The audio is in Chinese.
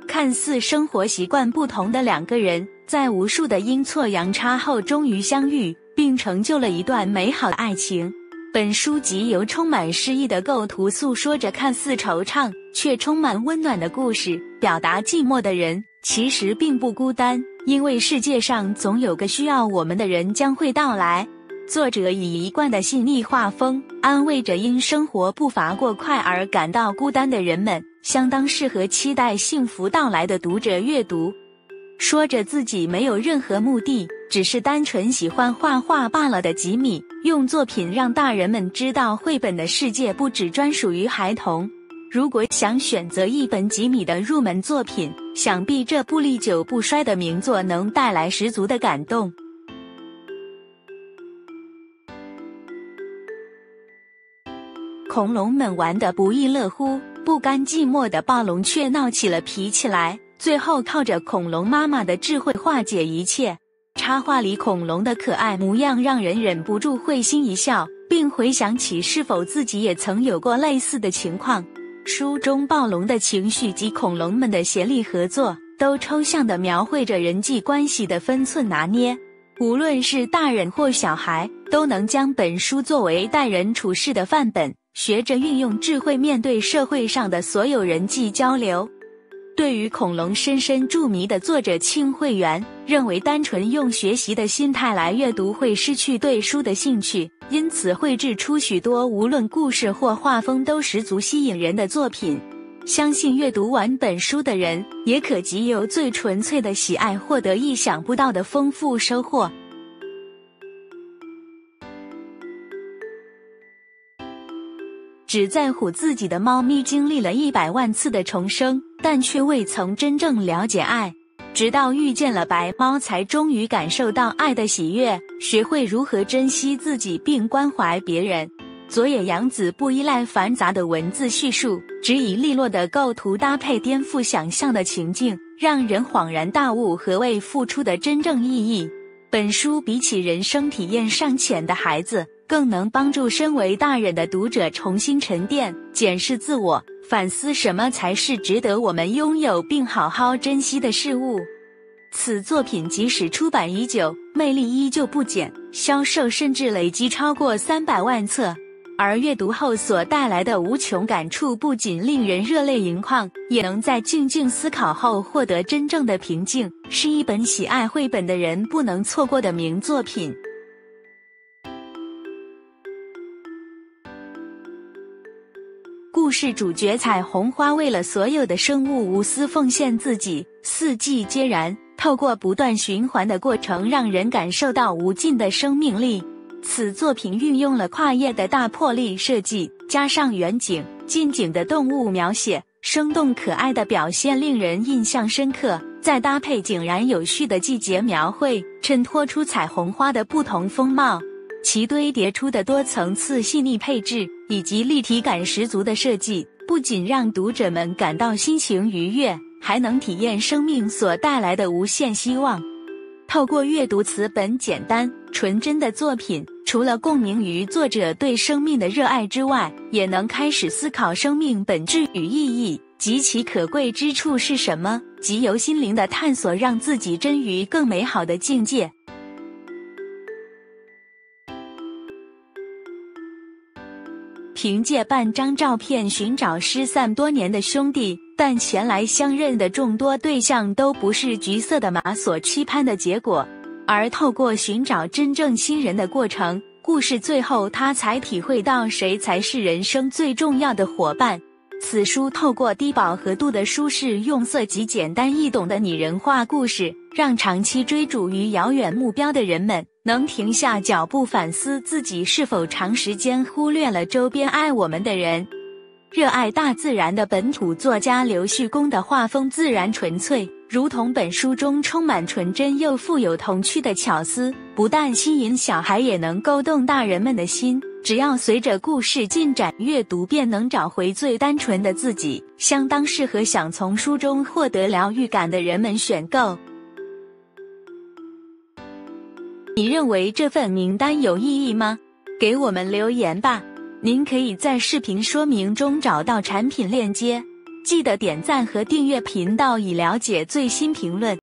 看似生活习惯不同的两个人，在无数的阴错阳差后终于相遇，并成就了一段美好的爱情。本书集由充满诗意的构图诉说着看似惆怅却充满温暖的故事，表达寂寞的人其实并不孤单，因为世界上总有个需要我们的人将会到来。作者以一贯的细腻画风，安慰着因生活步伐过快而感到孤单的人们，相当适合期待幸福到来的读者阅读。说着自己没有任何目的，只是单纯喜欢画画罢了的吉米，用作品让大人们知道绘本的世界不只专属于孩童。如果想选择一本吉米的入门作品，想必这部历久不衰的名作能带来十足的感动。恐龙们玩得不亦乐乎，不甘寂寞的暴龙却闹起了脾气来，最后靠着恐龙妈妈的智慧化解一切。插画里恐龙的可爱模样让人忍不住会心一笑，并回想起是否自己也曾有过类似的情况。书中暴龙的情绪及恐龙们的协力合作，都抽象地描绘着人际关系的分寸拿捏。无论是大人或小孩，都能将本书作为待人处事的范本，学着运用智慧面对社会上的所有人际交流。对于恐龙深深著迷的作者庆惠媛认为，单纯用学习的心态来阅读会失去对书的兴趣，因此绘制出许多无论故事或画风都十足吸引人的作品。相信阅读完本书的人，也可藉由最纯粹的喜爱获得意想不到的丰富收获。只在乎自己的猫咪经历了100万次的重生，但却未曾真正了解爱。直到遇见了白猫，才终于感受到爱的喜悦，学会如何珍惜自己并关怀别人。佐野洋子不依赖繁杂的文字叙述，只以利落的构图搭配颠覆想象的情境，让人恍然大悟何谓付出的真正意义。本书比起人生体验尚浅的孩子，更能帮助身为大人的读者重新沉淀、检视自我，反思什么才是值得我们拥有并好好珍惜的事物。此作品即使出版已久，魅力依旧不减，销售甚至累积超过300万册。而阅读后所带来的无穷感触，不仅令人热泪盈眶，也能在静静思考后获得真正的平静，是一本喜爱绘本的人不能错过的名作品。故事主角彩虹花为了所有的生物无私奉献自己，四季皆然，透过不断循环的过程，让人感受到无尽的生命力。此作品运用了跨页的大魄力设计，加上远景、近景的动物描写，生动可爱的表现令人印象深刻。再搭配井然有序的季节描绘，衬托出彩虹花的不同风貌。其堆叠出的多层次细腻配置以及立体感十足的设计，不仅让读者们感到心情愉悦，还能体验生命所带来的无限希望。透过阅读此本简单纯真的作品，除了共鸣于作者对生命的热爱之外，也能开始思考生命本质与意义及其可贵之处是什么，藉由心灵的探索让自己臻于更美好的境界。凭借半张照片寻找失散多年的兄弟，但前来相认的众多对象都不是橘色的马所期盼的结果。而透过寻找真正亲人的过程，故事最后他才体会到谁才是人生最重要的伙伴。此书透过低饱和度的舒适用色及简单易懂的拟人化故事，让长期追逐于遥远目标的人们能停下脚步反思自己是否长时间忽略了周边爱我们的人。热爱大自然的本土作家刘旭公的画风自然纯粹，如同本书中充满纯真又富有童趣的巧思，不但吸引小孩，也能勾动大人们的心。只要随着故事进展阅读，便能找回最单纯的自己，相当适合想从书中获得疗愈感的人们选购。你认为这份名单有意义吗？给我们留言吧。您可以在视频说明中找到产品链接。 记得点赞和订阅频道以了解最新评论。